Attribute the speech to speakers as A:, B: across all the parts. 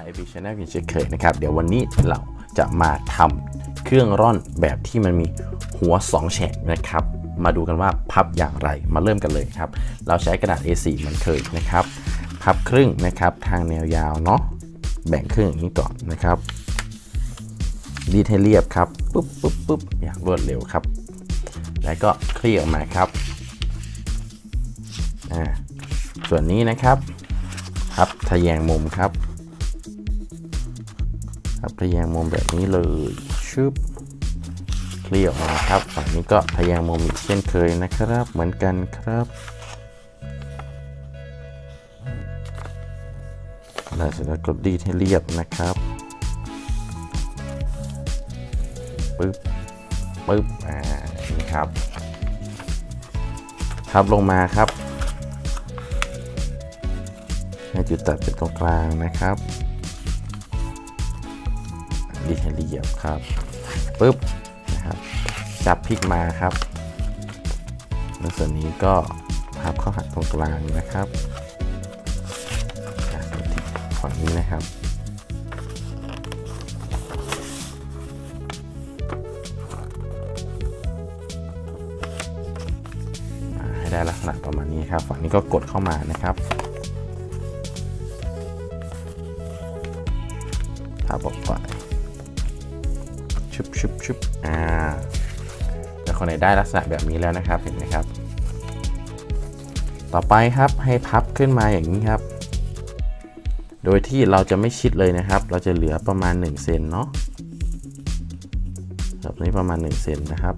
A: IP Channel อย่างเช่นเคยนะครับเดี๋ยววันนี้เราจะมาทำเครื่องร่อนแบบที่มันมีหัว2แฉกนะครับมาดูกันว่าพับอย่างไรมาเริ่มกันเลยครับเราใช้กระดาษ A4 เหมือนเคยนะครับพับครึ่งนะครับทางแนวยาวเนาะแบ่งครึ่งอย่างนี้ก่อนนะครับรีดให้เรียบครับปุ๊บอย่างรวดเร็วครับแล้วก็คลี่ออกมาครับส่วนนี้นะครับพับทะแยงมุมครับพับทะแยงมุมแบบนี้เลยชึบคลี่ออกมาครับฝั่งนี้ก็ทะแยงมุมอีกเช่นเคยนะครับเหมือนกันครับแล้วเสร็จแล้วก็รีดให้เรียบนะครับปึ๊บนี่ครับพับลงมาครับให้จุดตัดเป็นตรงกลางนะครับรีดให้ละเอียดครับปึ๊บนะครับจับพลิกมาครับแล้วส่วนนี้ก็พับเข้าหักตรงกลางนะครับฝั่งนี้นะครับให้ได้ลักษณะประมาณนี้ครับฝั่งนี้ก็กดเข้ามานะครับพับออกไปชุบแล้วคนไหนได้ลักษณะแบบนี้แล้วนะครับเห็นไหมครับต่อไปครับให้พับขึ้นมาอย่างนี้ครับโดยที่เราจะไม่ชิดเลยนะครับเราจะเหลือประมาณ1เซนเนาะแบบนี้ประมาณ1เซนนะครับ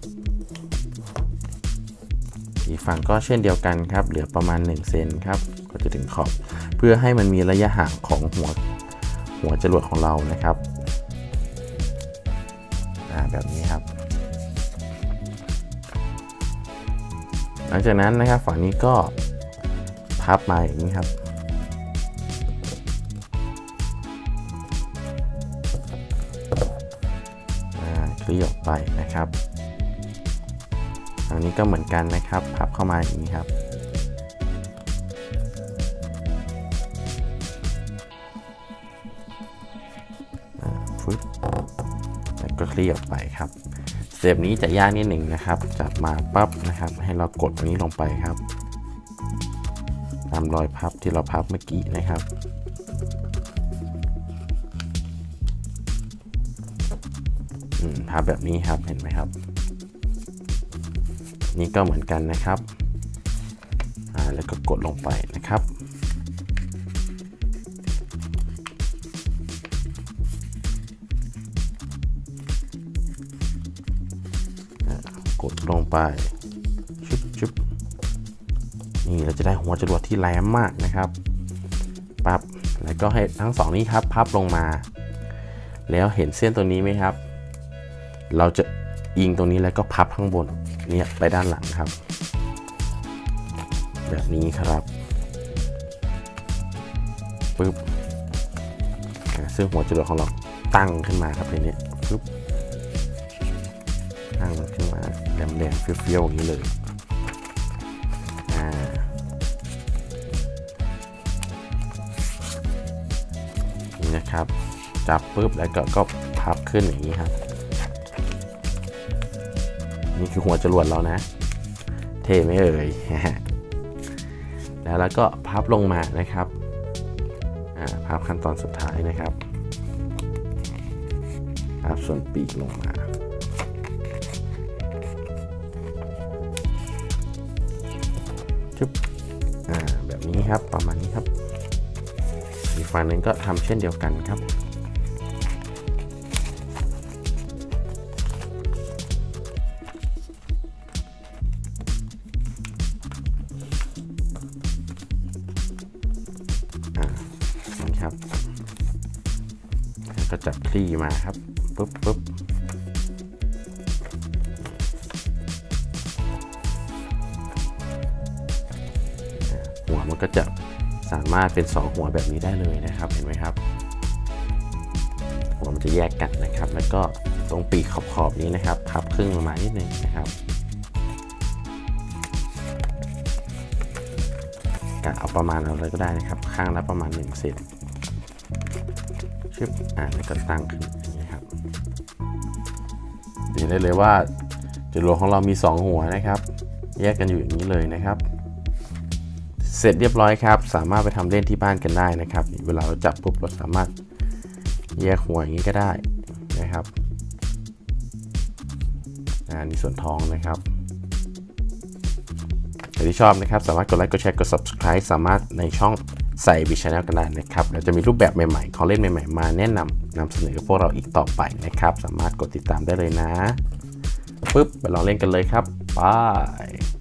A: อีกฝั่งก็เช่นเดียวกันครับเหลือประมาณ1เซนครับก็จะถึงขอบเพื่อให้มันมีระยะห่างของหัวจรวดของเรานะครับแบบนี้ครับหลังจากนั้นนะครับฝั่งนี้ก็พับมาอย่างนี้ครับคลี่ออกไปนะครับฝั่งนี้ก็เหมือนกันนะครับพับเข้ามาอย่างนี้ครับแล้วก็คลี่ออกไปครับสเต็ปนี้จะยากนิดหนึ่งนะครับจับมาปั๊บนะครับให้เรากดตรงนี้ลงไปครับตามรอยพับที่เราพับเมื่อกี้นะครับพับแบบนี้ครับเห็นไหมครับนี่ก็เหมือนกันนะครับแล้วก็กดลงไปนะครับกดลงไปชุบนี่เราจะได้หัวจรวดที่แหลมมากนะครับปั๊บแล้วก็ให้ทั้งสองนี้ครับพับลงมาแล้วเห็นเส้นตัวนี้ไหมครับเราจะยิงตรงนี้แล้วก็พับข้างบนเนี่ยไปด้านหลังครับแบบนี้ครับปึ๊บซึ่งหัวจรวดของเราตั้งขึ้นมาครับทีนี้ปึ๊บตั้งมันขึ้นมาแหลมๆเฟี้ยวๆอย่างนี้เลยนี่นะครับจับปึ๊บแล้วก็พับขึ้นอย่างนี้ครับนี่คือหัวจรวดเรานะเท่ไหมเอ่ย แล้วก็พับลงมานะครับพับขั้นตอนสุดท้ายนะครับพับส่วนปีกลงมาแบบนี้ครับประมาณนี้ครับอีกฝั่งหนึ่งก็ทำเช่นเดียวกันครับนี่ครับก็จับคลี่มาครับปุ๊บหัวมันก็จะสามารถเป็น2หัวแบบนี้ได้เลยนะครับเห็นไหมครับหัวมันจะแยกกันนะครับแล้วก็ตรงปีกขอบนี้นะครับพับครึ่งลงมานิดนึงนะครับกะเอาประมาณอะไรก็ได้นะครับข้างละประมาณ1เซนชึบแล้วก็ตั้งขึ้นอย่างนี้ครับเห็นได้เลยว่าจรวดของเรามี2หัวนะครับแยกกันอยู่อย่างนี้เลยนะครับเสร็จเรียบร้อยครับสามารถไปทำเล่นที่บ้านกันได้นะครับเวลาเราจับปุ๊บเราสามารถแยกหัวอย่างนี้ก็ได้นะครับนี่ส่วนท้องนะครับใครที่ชอบนะครับสามารถกดไลค์กดแชร์กด subscribe สามารถในช่องใส่บิชแนลกันได้นะครับเราจะมีรูปแบบใหม่ๆของเล่นใหม่ๆมาแนะนำเสนอพวกเราอีกต่อไปนะครับสามารถกดติดตามได้เลยนะปึ๊บไปลองเล่นกันเลยครับไป